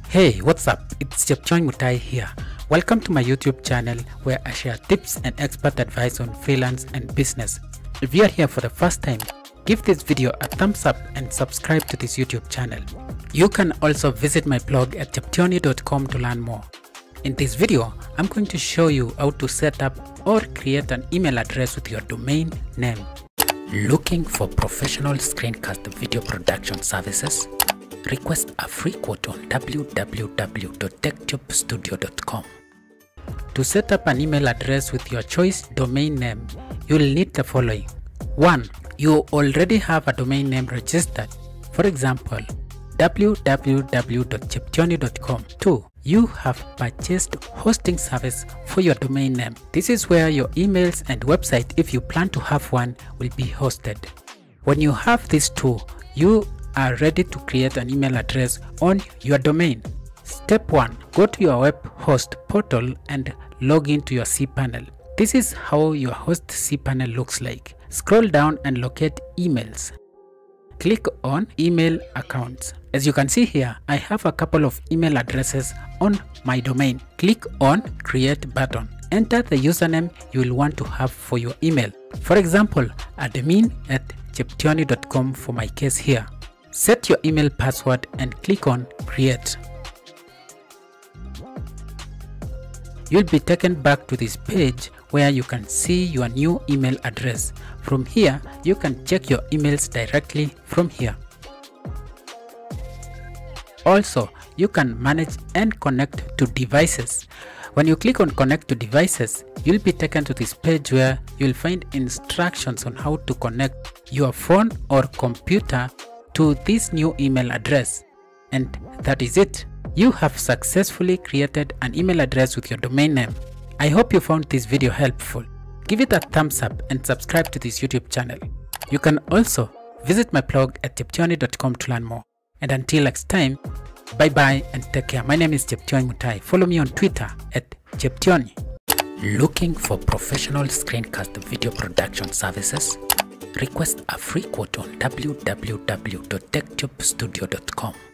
Hey, what's up? It's Mutai here. Welcome to my YouTube channel where I share tips and expert advice on freelance and business. If you are here for the first time, give this video a thumbs up and subscribe to this YouTube channel. You can also visit my blog at cheptioni.com to learn more. In this video, I'm going to show you how to set up or create an email address with your domain name. Looking for professional screencast video production services? Request a free quote on www.techtubstudio.com. To set up an email address with your choice domain name, you'll need the following. 1. You already have a domain name registered. For example, www.cheptioni.com. 2. You have purchased hosting service for your domain name. This is where your emails and website, if you plan to have one, will be hosted. When you have these two, you are ready to create an email address on your domain. Step 1. Go to your web host portal and log into your cPanel. This is how your host cPanel looks like. Scroll down and locate emails. Click on email accounts. As you can see here, I have a couple of email addresses on my domain. Click on create button. Enter the username you will want to have for your email. For example, admin@cheptioni.com for my case here. Set your email password and click on create. You'll be taken back to this page where you can see your new email address. From here, you can check your emails directly from here. Also, you can manage and connect to devices. When you click on connect to devices, you'll be taken to this page where you'll find instructions on how to connect your phone or computer to this new email address. And that is it. You have successfully created an email address with your domain name. I hope you found this video helpful. Give it a thumbs up and subscribe to this YouTube channel. You can also visit my blog at cheptioni.com to learn more. And until next time, bye bye and take care. My name is Mutai. Follow me on Twitter at Cheptioni. Looking for professional screencast video production services? Request a free quote on www.techtubstudio.com.